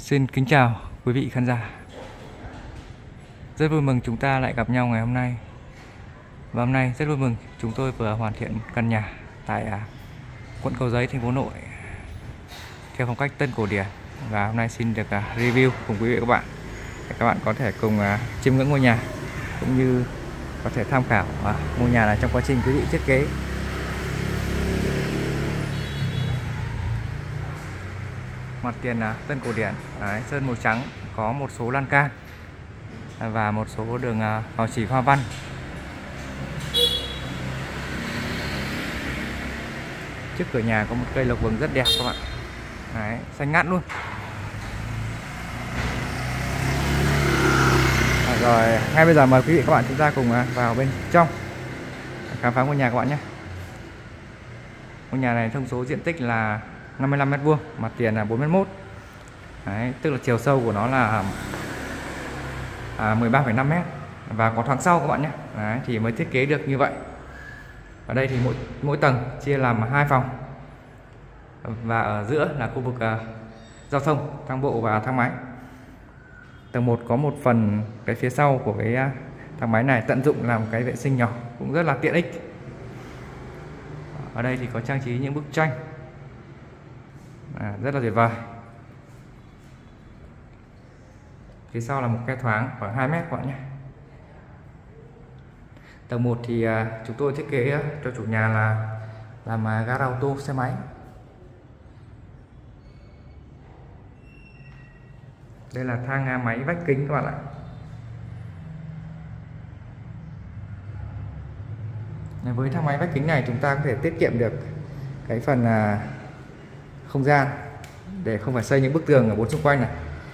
Xin kính chào quý vị khán giả. Rất vui mừng chúng ta lại gặp nhau ngày hôm nay. Và hôm nay rất vui mừng chúng tôi vừa hoàn thiện căn nhà tại quận Cầu Giấy, thành phố Nội theo phong cách tân cổ điển. Và hôm nay xin được review cùng quý vị và các bạn để các bạn có thể cùng chiêm ngưỡng ngôi nhà cũng như có thể tham khảo ngôi nhà này trong quá trình quý vị thiết kế. Mặt tiền là tân cổ điển, sơn màu trắng, có một số lan can và một số đường vào chỉ hoa văn. Trước cửa nhà có một cây lộc vừng rất đẹp các bạn. Đấy, xanh ngắt luôn. Rồi ngay bây giờ mời quý vị các bạn chúng ta cùng vào bên trong khám phá ngôi nhà các bạn nhé. Ngôi nhà này thông số diện tích là 55 m², mặt tiền là 4 m². Đấy, tức là chiều sâu của nó là 13,5 m và có thoáng sau các bạn nhé. Đấy, thì mới thiết kế được như vậy. Ở đây thì mỗi tầng chia làm 2 phòng và ở giữa là khu vực giao thông, thang bộ và thang máy. Tầng 1 có một phần cái phía sau của cái thang máy này tận dụng làm cái vệ sinh nhỏ, cũng rất là tiện ích. Ở đây thì có trang trí những bức tranh rất là tuyệt vời. Phía sau là một khe thoáng khoảng 2 m các bạn nhé. Tầng 1 thì chúng tôi thiết kế cho chủ nhà là làm gara ô tô xe máy. Đây là thang máy vách kính các bạn ạ. Với thang máy vách kính này chúng ta có thể tiết kiệm được cái phần không gian để không phải xây những bức tường ở bốn xung quanh này.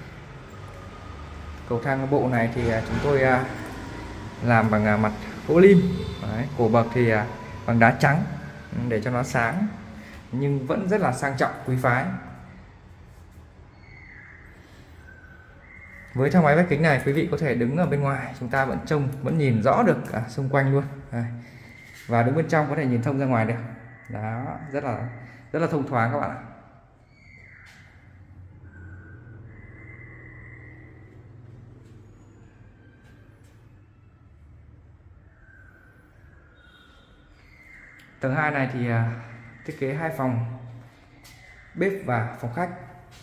Cầu thang bộ này thì chúng tôi làm bằng mặt gỗ lim. Đấy, cổ bậc thì bằng đá trắng để cho nó sáng nhưng vẫn rất là sang trọng, quý phái. Với thang máy vách kính này quý vị có thể đứng ở bên ngoài, chúng ta vẫn nhìn rõ được xung quanh luôn. Đây. Và đứng bên trong có thể nhìn thông ra ngoài được. Đó, rất là thông thoáng các bạn ạ. Tầng 2 này thì thiết kế 2 phòng bếp và phòng khách.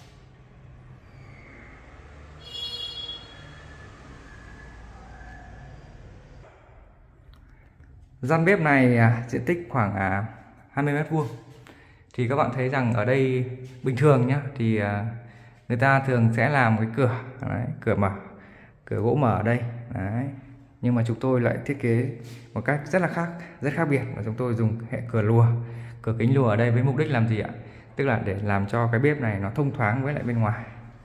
Gian bếp này diện tích khoảng 20 m². Thì các bạn thấy rằng ở đây bình thường nhá, thì người ta thường sẽ làm cái cửa, cửa mở, cửa gỗ mở ở đây. Đấy. Nhưng mà chúng tôi lại thiết kế một cách rất khác biệt, và chúng tôi dùng hệ cửa lùa, cửa kính lùa ở đây với mục đích làm gì ạ? Tức là để làm cho cái bếp này nó thông thoáng với lại bên ngoài.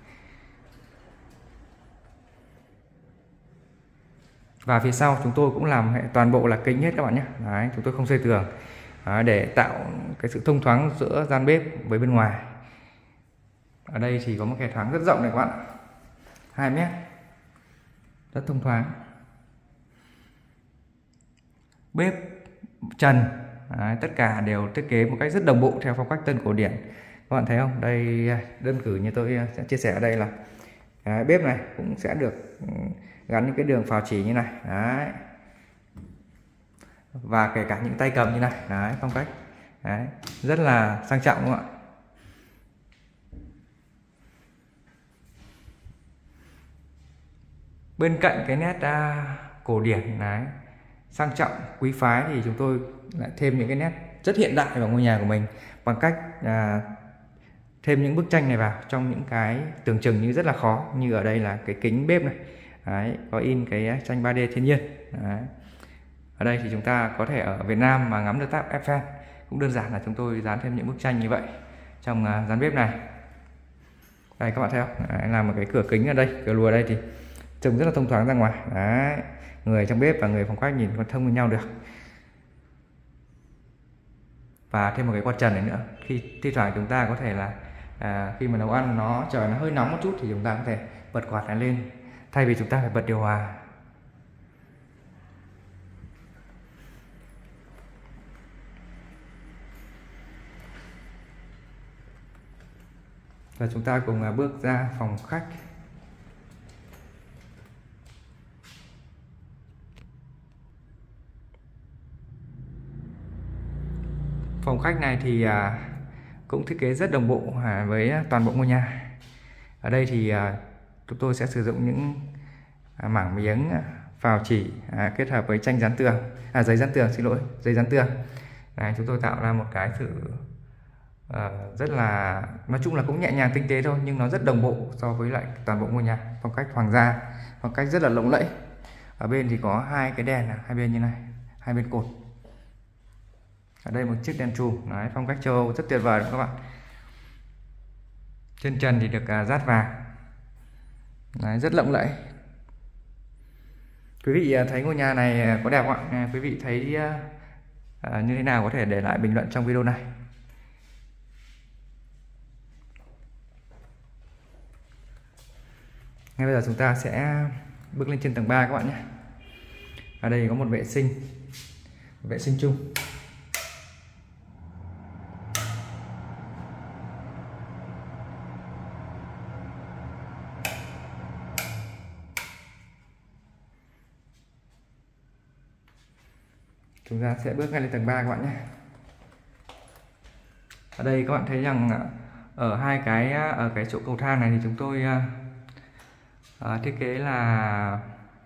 Và phía sau chúng tôi cũng làm hệ toàn bộ là kính hết các bạn nhé. Đấy, chúng tôi không xây tường để tạo cái sự thông thoáng giữa gian bếp với bên ngoài. Ở đây thì có một khe thoáng rất rộng này các bạn, 2 m, rất thông thoáng. Bếp trần, tất cả đều thiết kế một cách rất đồng bộ theo phong cách tân cổ điển. Các bạn thấy không? Đây đơn cử như tôi sẽ chia sẻ ở đây là cái bếp này cũng sẽ được gắn những cái đường phào chỉ như này. Đấy. Và kể cả những tay cầm như này. Đấy, phong cách rất là sang trọng đúng không ạ? Bên cạnh cái nét cổ điển sang trọng, quý phái thì chúng tôi lại thêm những cái nét rất hiện đại vào ngôi nhà của mình bằng cách thêm những bức tranh này vào trong những cái tưởng chừng như rất là khó, như ở đây là cái kính bếp này. Đấy, có in cái tranh 3D thiên nhiên. Đấy. Ở đây thì chúng ta có thể ở Việt Nam mà ngắm được tháp Eiffel, cũng đơn giản là chúng tôi dán thêm những bức tranh như vậy trong gian bếp này. Đây các bạn thấy không? Đấy, làm một cái cửa kính ở đây, cửa lùa ở đây thì trông rất là thông thoáng ra ngoài. Đấy. Người trong bếp và người phòng khách nhìn còn thông với nhau được. Và thêm một cái quạt trần này nữa, khi thi thoảng chúng ta có thể là khi mà nấu ăn trời nó hơi nóng một chút thì chúng ta có thể bật quạt này lên thay vì chúng ta phải bật điều hòa. Và chúng ta cùng bước ra phòng khách. Phòng khách này thì cũng thiết kế rất đồng bộ với toàn bộ ngôi nhà. Ở đây thì chúng tôi sẽ sử dụng những mảng miếng phào chỉ kết hợp với tranh dán tường, giấy dán tường, xin lỗi, giấy dán tường. Này, chúng tôi tạo ra một cái sự rất là, nói chung là cũng nhẹ nhàng tinh tế thôi, nhưng nó rất đồng bộ so với lại toàn bộ ngôi nhà. Phong cách hoàng gia, phong cách rất là lộng lẫy. Ở bên thì có hai cái đèn hai bên như này, hai bên cột. Ở đây một chiếc đèn chùm, đấy, phong cách châu Âu rất tuyệt vời các bạn. Trên trần thì được dát vàng, đấy, rất lộng lẫy. Quý vị thấy ngôi nhà này có đẹp không ạ? Quý vị thấy như thế nào có thể để lại bình luận trong video này. Ngay bây giờ chúng ta sẽ bước lên trên tầng 3 các bạn nhé. Ở đây có một vệ sinh chung. Chúng ta sẽ bước ngay lên tầng 3 các bạn nhé. Ở đây các bạn thấy rằng ở ở cái chỗ cầu thang này thì chúng tôi thiết kế là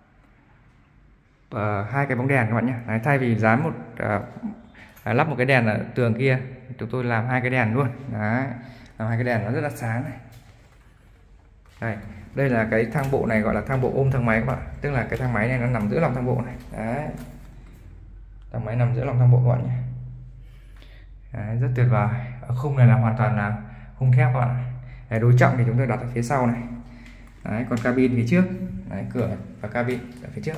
hai cái bóng đèn các bạn nhé. Đấy, thay vì dán lắp một cái đèn ở tường kia, chúng tôi làm hai cái đèn luôn. Đấy, làm hai cái đèn nó rất là sáng này. Đây là cái thang bộ này, gọi là thang bộ ôm thang máy các bạn. Tức là cái thang máy này nó nằm giữa lòng thang bộ này. Đấy, thang máy nằm giữa lòng thang bộ các bạn nhé. Đấy, rất tuyệt vời. Ở khung này là hoàn toàn là khung thép các bạn. Đấy, đối trọng thì chúng tôi đặt ở phía sau này. Đấy, còn cabin phía trước. Đấy, cửa và cabin ở phía trước.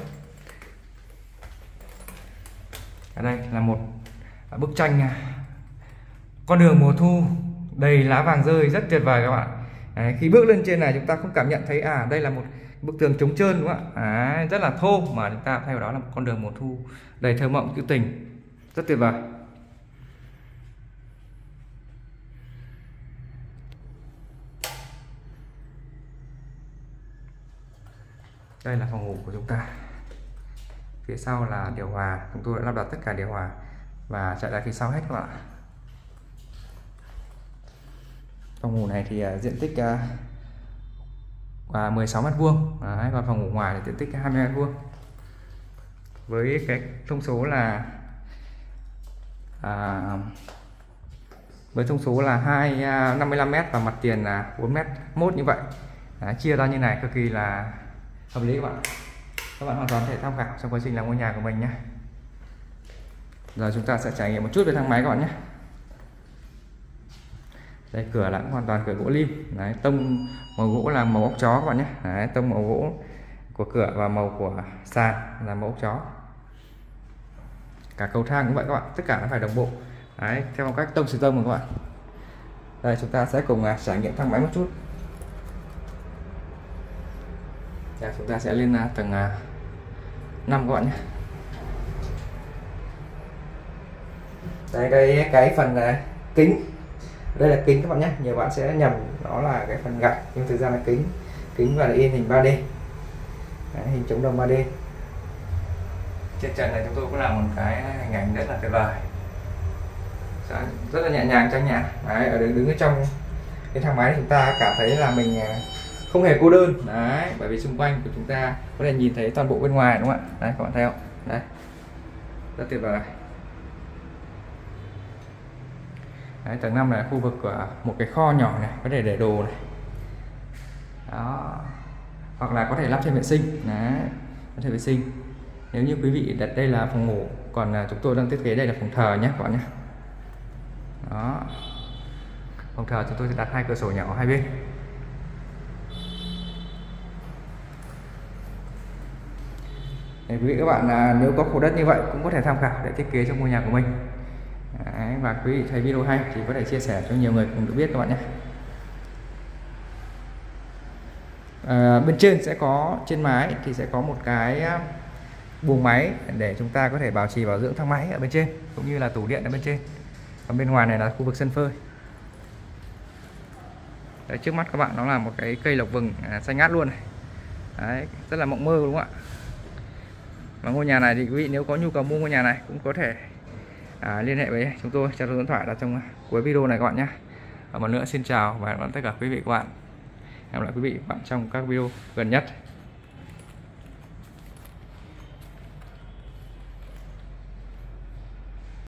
Ở đây là một bức tranh con đường mùa thu đầy lá vàng rơi, rất tuyệt vời các bạn. Đấy, khi bước lên trên này chúng ta không cảm nhận thấy đây là một bức tường trống trơn đúng không ạ? Đấy, rất là thô, mà chúng ta thay vào đó là một con đường mùa thu đầy thơ mộng trữ tình, rất tuyệt vời. Đây là phòng ngủ của chúng ta. Phía sau là điều hòa, chúng tôi đã lắp đặt tất cả điều hòa và chạy lại phía sau hết các bạn. Phòng ngủ này thì diện tích 16 m², còn phòng ngủ ngoài là diện tích 20 m². Với cái thông số là với thông số là 55 m và mặt tiền là 4,1 m như vậy. Chia ra như này cực kỳ là hợp lý các bạn. Các bạn hoàn toàn có thể tham khảo trong quá trình làm ngôi nhà của mình nhé. Giờ chúng ta sẽ trải nghiệm một chút về thang máy các bạn nhé. Đây, cửa là hoàn toàn cửa gỗ lim. Đấy, tông màu gỗ là màu ốc chó các bạn nhé. Đấy, tông màu gỗ của cửa và màu của sàn là màu ốc chó. Cả cầu thang cũng vậy các bạn, tất cả nó phải đồng bộ. Đấy, theo phong cách tông sư tông rồi các bạn. Đây, chúng ta sẽ cùng trải nghiệm thang máy một chút. Đây, chúng ta sẽ lên tầng 5 các bạn nhé. Đây, cái phần kính, đây là kính các bạn nhé. Nhiều bạn sẽ nhầm nó là cái phần gạch, nhưng thực ra là kính và là in hình 3D. Đấy, hình chống đồng 3D. Trên trần này chúng tôi cũng làm một cái hình ảnh rất là tuyệt vời, rất là nhẹ nhàng trang nhã. Đấy, ở đứng ở trong cái thang máy chúng ta cảm thấy là mình không hề cô đơn. Đấy, bởi vì xung quanh của chúng ta có thể nhìn thấy toàn bộ bên ngoài đúng không ạ? Đấy, các bạn thấy không? Đấy, rất tuyệt vời. Đấy, tầng 5 là khu vực của một cái kho nhỏ này, có thể để đồ này. Đó, hoặc là có thể lắp thêm vệ sinh. Đấy, có thể vệ sinh. Nếu như quý vị đặt đây là phòng ngủ, còn chúng tôi đang thiết kế đây là phòng thờ nhé các bạn nhé. Đó, phòng thờ chúng tôi sẽ đặt hai cửa sổ nhỏ hai bên. Để quý vị các bạn nếu có khổ đất như vậy cũng có thể tham khảo để thiết kế trong ngôi nhà của mình. Đấy, và quý vị thấy video hay thì có thể chia sẻ cho nhiều người cùng được biết các bạn nhé. Bên trên sẽ có, trên mái thì sẽ có một cái buồng máy để chúng ta có thể bảo trì bảo dưỡng thang máy ở bên trên, cũng như là tủ điện ở bên trên. Còn bên ngoài này là khu vực sân phơi. Đấy, trước mắt các bạn nó là một cái cây lộc vừng xanh ngát luôn này. Đấy, rất là mộng mơ đúng không ạ? Và ngôi nhà này thì quý vị nếu có nhu cầu mua ngôi nhà này cũng có thể liên hệ với chúng tôi, cho số điện thoại là trong cuối video này các bạn nhé. Và một nữa xin chào và hẹn gặp lại tất cả quý vị các bạn. Hẹn gặp lại quý vị và các bạn trong các video gần nhất.